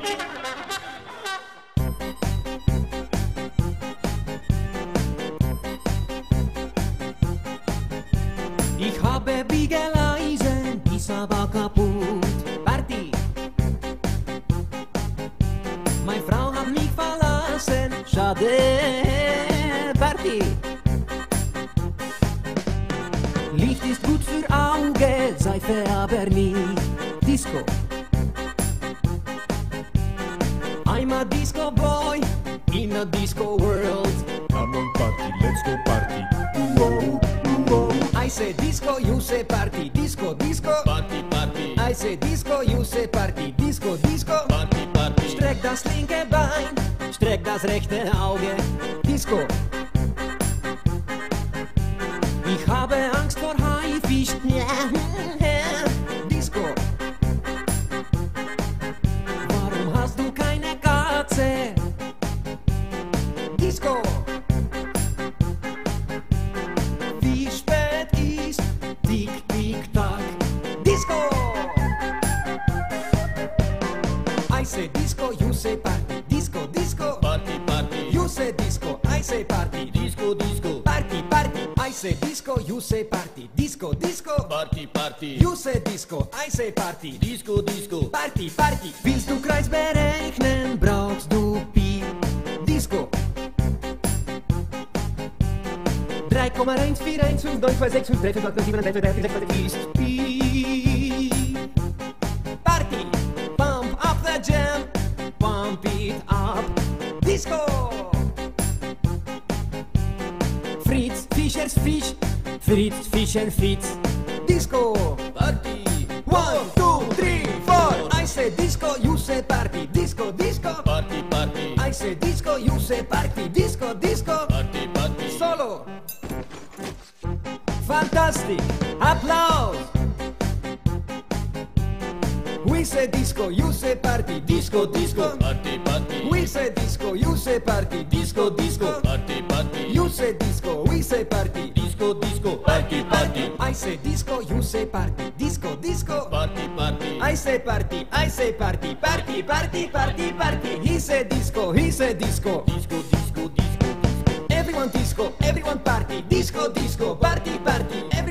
Ich habe Biegeleisen, ist aber kaputt. Party! Meine Frau hat mich verlassen, schade. Party! Licht ist gut für Auge, Seife aber nicht. Disco! I'm a disco boy in a disco world. Come on party, let's go party. Whoa, whoa. I say disco, you say party. Disco, disco. Party, party. I say disco, you say party. Disco, disco. Party, party. Streck das linke Bein, streck das rechte Auge. Disco. Ich habe Angst vor Haifisch. Disco. Warum hast du keine Katze? Disco. Wie spät ist? Tick, tick, tack. Disco. I say disco, you say party. Disco, disco. Party, party. You say disco, I say party. Disco, disco. Party, party. I say disco, you say party. Disco, disco. Party, party. You say disco, I say party. Disco, disco. Party, Party. Willst du Kreis berechnen, brauchst du Pi. Disco. 3,1415926535837 ist Pi. Party. Pump up the jam. Pump it up. Disco. Fritz Fischers Fisch. Fritz Fischer Fitz. Disco. Party. 1, 2, 3, 4. I say disco, you say party. Disco, disco. Party, party. I say disco, you say party. Disco, disco. Party, party. Solo. Fantastic. Applaus. We say disco, you say party. Disco, disco. Party, party. We say disco, you say party. Disco, disco. Party, party. You say disco, we say party. Disco, disco. Party, party. I say disco, you say party. Disco, disco. Party, party. I say party, I say party. Party, party, party, party. He said disco, he said disco. Disco, disco, disco, disco. Everyone disco, everyone party. Disco, disco, party, party.